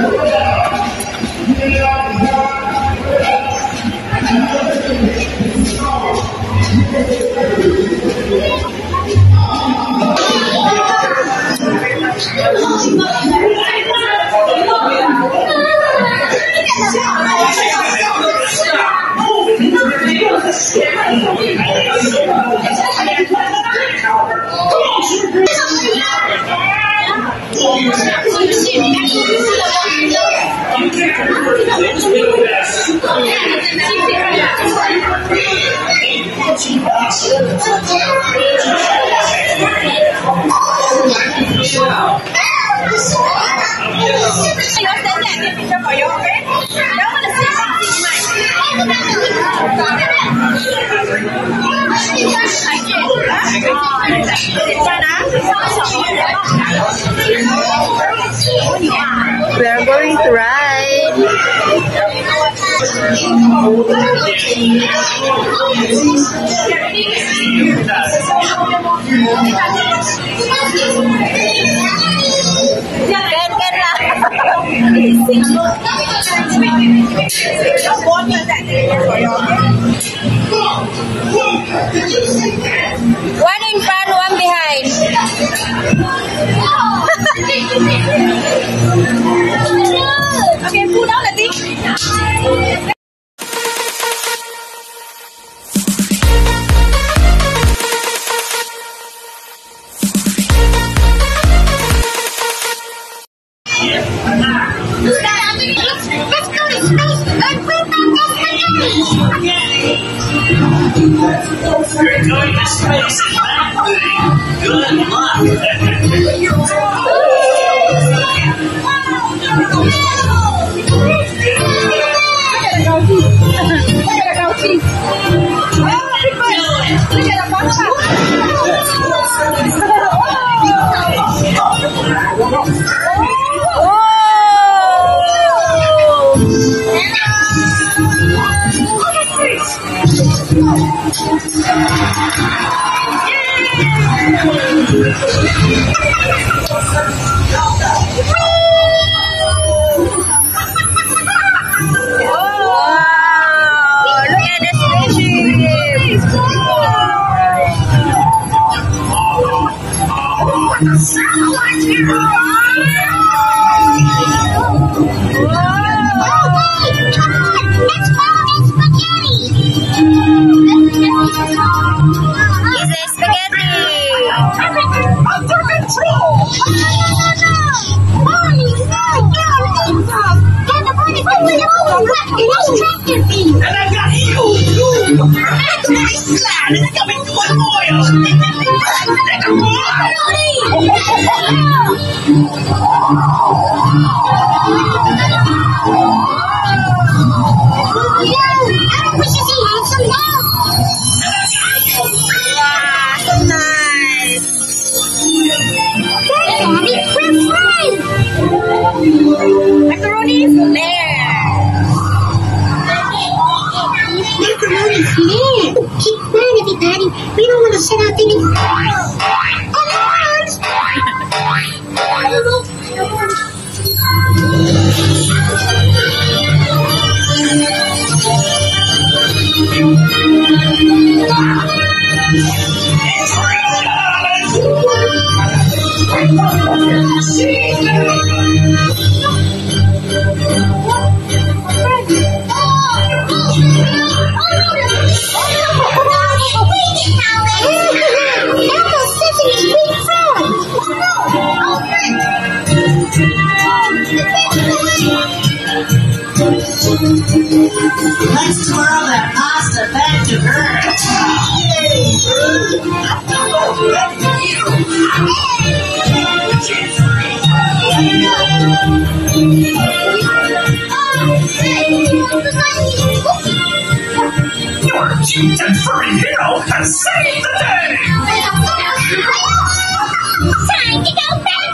We are going to ride. One in front, one behind. Okay, pull down the thing. You're going to space. Good luck. And I got you! And it's coming to one boil! So nice! We're fine! Macaroni is there! Macaroni's here! Keep quiet, everybody! We don't want to sit out there. Let's twirl that pasta back to Earth. Your cute and furry hero has saved the day! Time to go back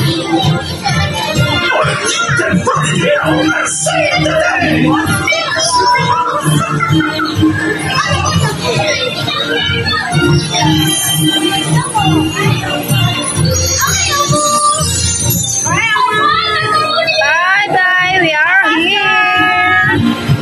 Your cute and furry hero has saved the day! Bye-bye, we are here.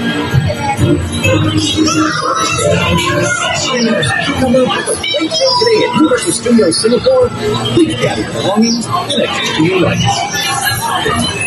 Come up with a great day today at Universal Studios Singapore. Please gather your belongings and attend to your rights.